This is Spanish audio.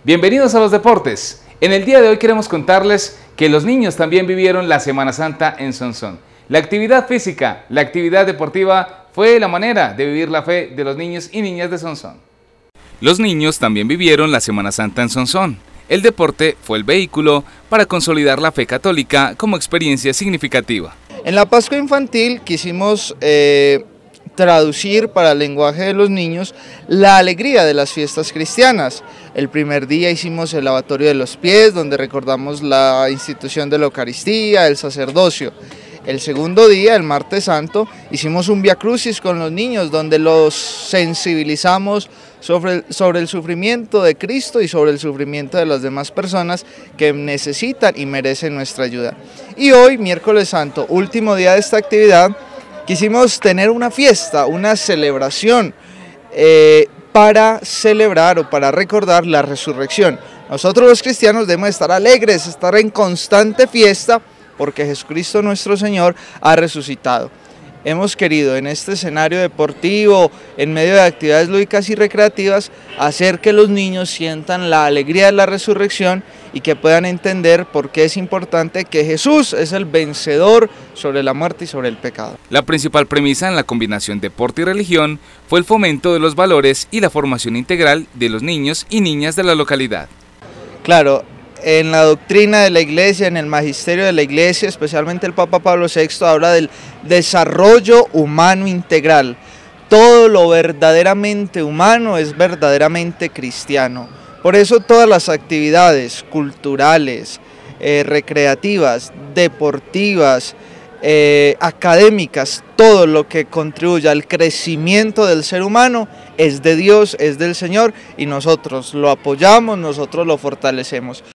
Bienvenidos a los deportes. En el día de hoy queremos contarles que los niños también vivieron la Semana Santa en Sonsón. La actividad física, la actividad deportiva fue la manera de vivir la fe de los niños y niñas de Sonsón. Los niños también vivieron la Semana Santa en Sonsón. El deporte fue el vehículo para consolidar la fe católica como experiencia significativa. En la Pascua Infantil quisimos traducir para el lenguaje de los niños la alegría de las fiestas cristianas. El primer día hicimos el lavatorio de los pies, donde recordamos la institución de la Eucaristía, el sacerdocio. El segundo día, el martes santo, hicimos un Via Crucis con los niños, donde los sensibilizamos sobre el sufrimiento de Cristo y sobre el sufrimiento de las demás personas que necesitan y merecen nuestra ayuda. Y hoy, miércoles santo, último día de esta actividad, quisimos tener una fiesta, una celebración para celebrar o para recordar la resurrección. Nosotros los cristianos debemos estar alegres, estar en constante fiesta, porque Jesucristo nuestro Señor ha resucitado. Hemos querido en este escenario deportivo, en medio de actividades lúdicas y recreativas, hacer que los niños sientan la alegría de la resurrección y que puedan entender por qué es importante que Jesús es el vencedor sobre la muerte y sobre el pecado. La principal premisa en la combinación deporte y religión fue el fomento de los valores y la formación integral de los niños y niñas de la localidad. Claro, en la doctrina de la Iglesia, en el magisterio de la Iglesia, especialmente el Papa Pablo VI, habla del desarrollo humano integral. Todo lo verdaderamente humano es verdaderamente cristiano. Por eso todas las actividades culturales, recreativas, deportivas, académicas, todo lo que contribuya al crecimiento del ser humano es de Dios, es del Señor, y nosotros lo apoyamos, nosotros lo fortalecemos.